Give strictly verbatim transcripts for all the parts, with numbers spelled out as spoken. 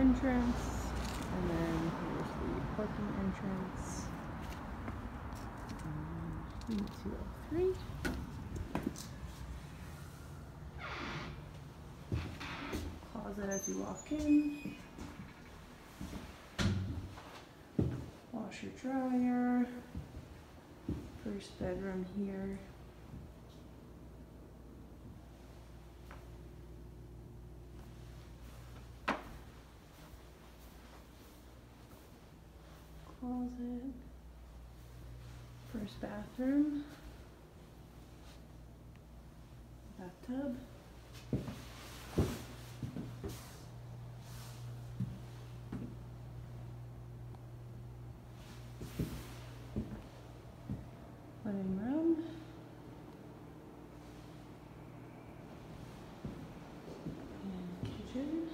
entrance, and then here's the parking entrance. Um, two oh three. Closet as you walk in. Washer dryer. First bedroom here. Closet. First bathroom. Bathtub. Living room. And kitchen.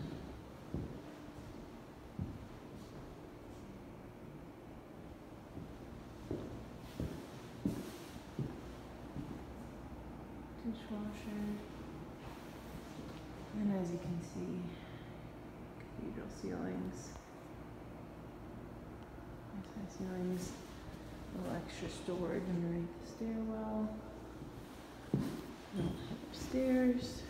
Dishwasher. And as you can see, cathedral ceilings. Nice high ceilings. A little extra storage underneath the stairwell. And head upstairs.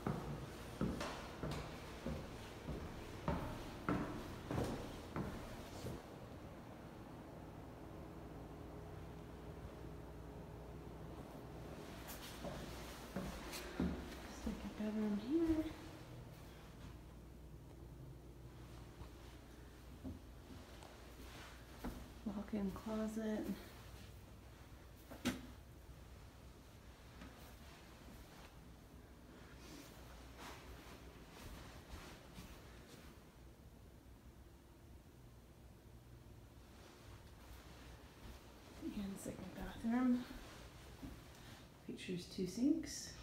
Second bedroom here. Walk-in closet. And second bathroom. Features two sinks.